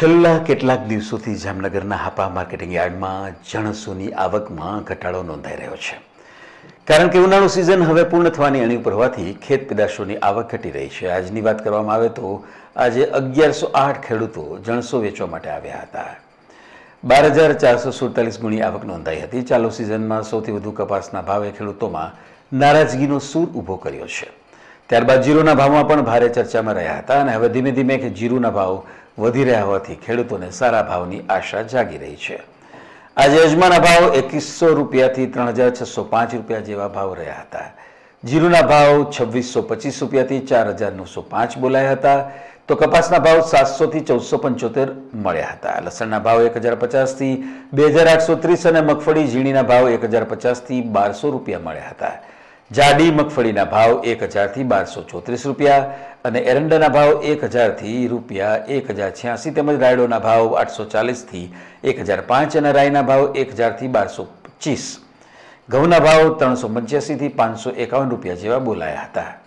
છેલ્લા કેટલાક દિવસોથી જામનગરના હાપા માર્કેટિંગ યાર્ડમાં જણસોની આવકમાં ઘટાડો નોંધાઈ રહ્યો છે. કારણ કે ઉનાળુ સિઝન હવે પૂર્ણ થવાની અણી ઉપર હોવાથી ખેત પેદાશોની આવક ઘટી રહી છે. આજની વાત કરવામાં આવે તો આજે 1108 ખેડૂતો જણસો વેચવા માટે આવ્યા હતા. 12,447 ગુણી આવક નોંધાઈ હતી. ચાલુ સિઝનમાં સૌથી વધુ કપાસના ભાવે ખેડૂતોમાં નારાજગીનો સૂર ઊભો કર્યો છે. ત્યારબાદ જીરુના ભાવમાં પણ ભારે ચર્ચામાં રહ્યા હતા અને હવે ધીમે ધીમે જીરુના ભાવ વધી રહ્યા હોવાથી ખેડૂતોને સારા ભાવની આશા જાગી રહી છે. આજે અજમાના ભાવ 2100 રૂપિયાથી 3,605 રૂપિયા જેવા ભાવ રહ્યા હતા. જીરુના ભાવ 2,625 રૂપિયાથી 4,905 બોલાયા હતા. તો કપાસના ભાવ 700થી 1,475 મળ્યા હતા. લસણના ભાવ 1,050 થી 2,830 અને મગફળી ઝીણીના ભાવ 1,050 થી 1,200 રૂપિયા મળ્યા હતા. જાડી મગફળીના ભાવ 1,000 થી 1,234 રૂપિયા અને એરંડાના ભાવ 1,000 થી રૂપિયા 1,086 તેમજ રાયડોના ભાવ 840 થી 1,005 અને રાઈના ભાવ 1,000 થી 1,225. ઘઉંના ભાવ 385 થી 551 રૂપિયા જેવા બોલાયા હતા.